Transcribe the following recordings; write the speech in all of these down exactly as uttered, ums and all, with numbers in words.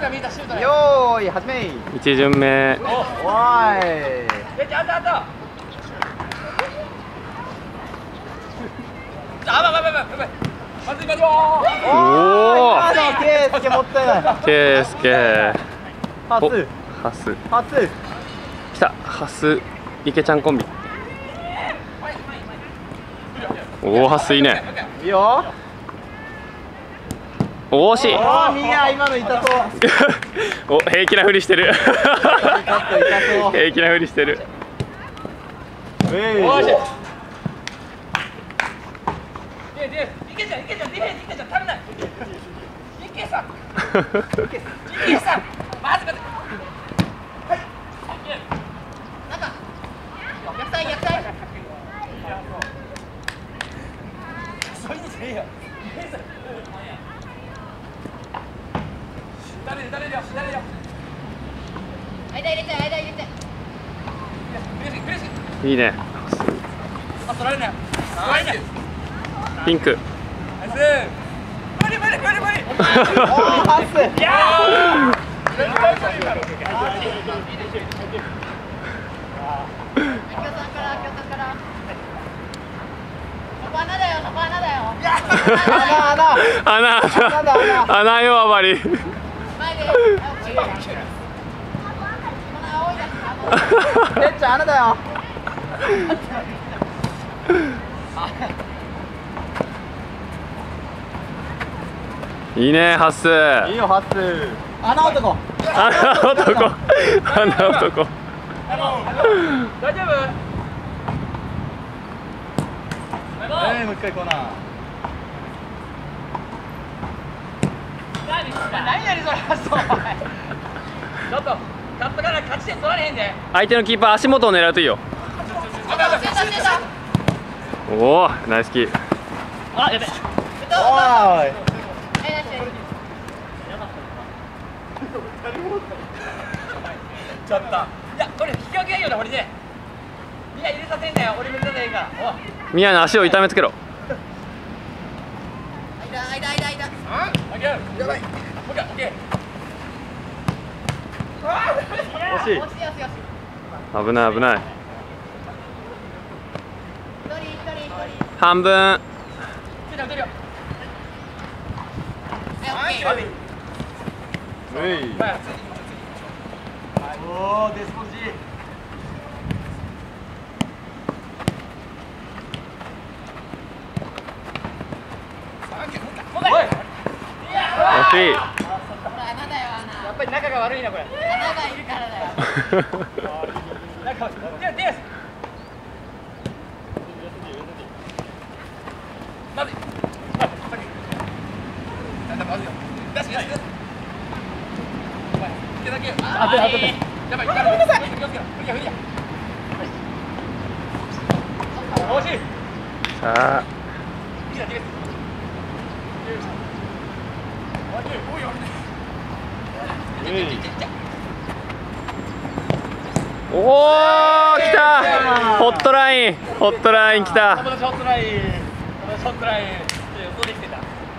よーい、始め。 一巡目。 おーい。おお。ケイスケもったいない。 ケイスケ。 ハス。 ハス。 ハス。 来た。ハス。池ちゃんコンビ。おお、ハスいいね。 いいよ。 惜しい。 おお、ミヤ今の痛そう。 お、平気なふりしてる。平気なふりしてる。 えい。 いけちゃん、いけちゃん、ディフェンス、いけちゃん、足りない。いけさん。いけさん。まず、まず。はい。なんか。逆サイ、逆サイ。そういうのじゃねえよ。誰で、誰でよ、誰でよ。間入れて、間入れて。 いいね。 あ、取られない。取られない。 ピンク。 無理無理無理無理。 おー、ハス。 いやー。穴だよ、そこ穴だよ。 穴穴。 穴穴穴よあまり。 前で。 てっちゃん穴だよ。 いいね、ハス。 いいよ、ハス。穴男。 穴男。穴男。 大丈夫？ ええ、もう一回コーナー。 何何やりそれ発想。ちょっとカットから勝ち点取られへんで。 相手のキーパー足元を狙うといいよ。おお、ナイスキー。 あ、やべ。 おーい。 ちょっと。いや、これ引き分けがいいよな、俺ね。みんな入れさせんなよ、俺見たらいいから。おい。 宮の足を痛めつけろ。 間、間、間、間。あ、オッケー。やばい。オッケー、オッケー。 惜しい。 惜しい、惜しい、惜しい。 危ない危ない。 一人、一人、一人。 半分。 出るよ、出るよ。 はい。おー、デスポジ。 惜しい。 やっぱり仲が悪いな、これ。穴がいるからだよ。仲悪い。ディアス。まずい。まずいよ。出し、出し。手だけ。あ、あ、やばい。ごめんなさい。気をつけろ。振りや、振りや。惜しい。 さあ。 いいな、ディアス。 おお、来た。ホットライン、ホットライン来た。 友達ホットライン。友達ホットライン。予想できてた。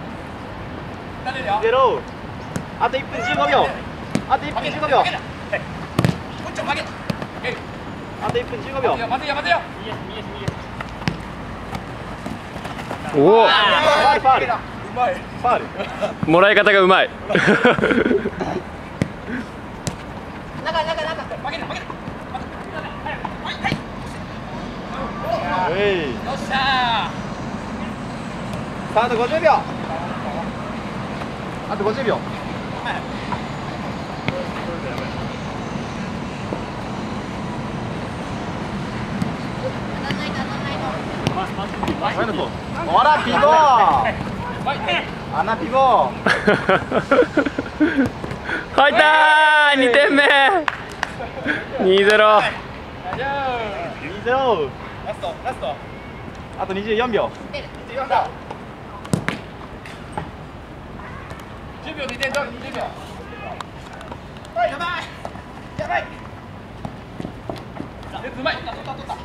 ゼロ。あといっぷんじゅうごびょう。あといっぷんじゅうごびょう。 こっちを負け。 あといっぷんじゅうごびょう。 待てよ、待てよ。 おお。 ファウル、ファウル。 うまい。 ファウル。 もらい方がうまい。 中、中、中。負けた、負けた。はい、はい。 えい。 よっしゃさあ、あとごじゅうびょう。あとごじゅうびょう。ほら、ピボー。穴ピボー。 入ったー、にてんめ。にゼロ。 にゼロ。 ラスト、ラスト。 あとにじゅうよんびょう。 じゅうよんびょう。じゅうびょうでいてんじゅうびょう。やばい。やばい。うまい。取った、取った。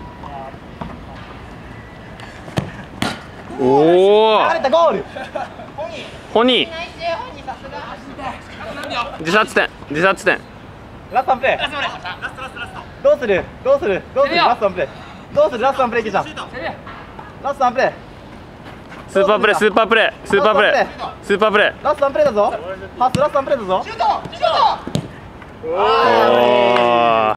おお。 流れたゴール。 ホニー。 さすが。 自殺点自殺点。 ラストワンプレー。 ラストラストラストラスト。 どうするどうするどうするラストワンプレー。どうするラストワンプレーいけちゃん。 攻め。 ラストワンプレー。 スーパープレースーパープレースーパープレースーパープレー。 ラストワンプレーだぞ。パスラストワンプレーだぞ。 シュートシュート。 おー。